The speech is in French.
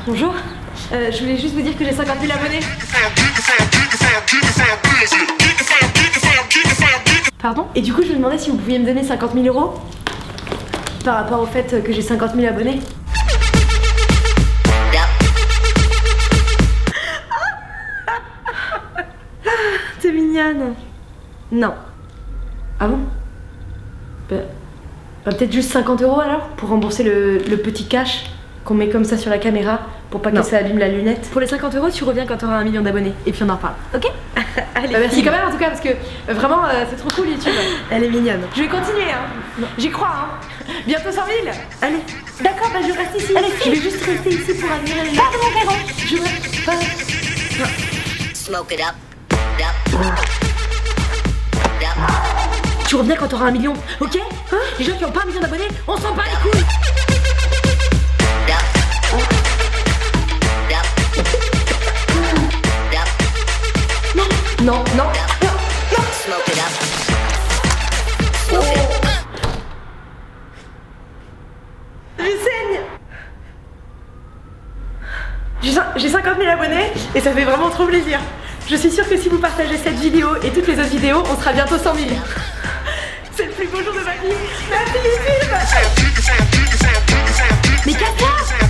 Bonjour, je voulais juste vous dire que j'ai 50 000 abonnés. Pardon? Et du coup je me demandais si vous pouviez me donner 50 000 € par rapport au fait que j'ai 50 000 abonnés. T'es mignonne. Non. Ah bon? Peut-être juste 50 € alors pour rembourser le petit cash qu'on met comme ça sur la caméra pour pas que ça abîme la lunette. Pour les 50 €, tu reviens quand t'auras 1 million d'abonnés et puis on en reparle. Ok? Allez, merci quand même en tout cas parce que vraiment c'est trop cool YouTube. Elle est mignonne. Je vais continuer hein. J'y crois hein. Bientôt 100 000. Allez. D'accord, bah je reste ici. Allez, je vais juste rester ici pour admirer les gens. Pardon, je reste pas. Smoke it up. Tu reviens quand t'auras 1 million, ok? Hein? Les gens qui ont pas 1 million d'abonnés, on s'en bat les couilles. Non, non, non, non. Je saigne. J'ai 50 000 abonnés et ça fait vraiment trop plaisir. Je suis sûre que si vous partagez cette vidéo et toutes les autres vidéos, on sera bientôt 100 000. C'est le plus beau jour de ma vie. Merci YouTube. Mais casse-toi.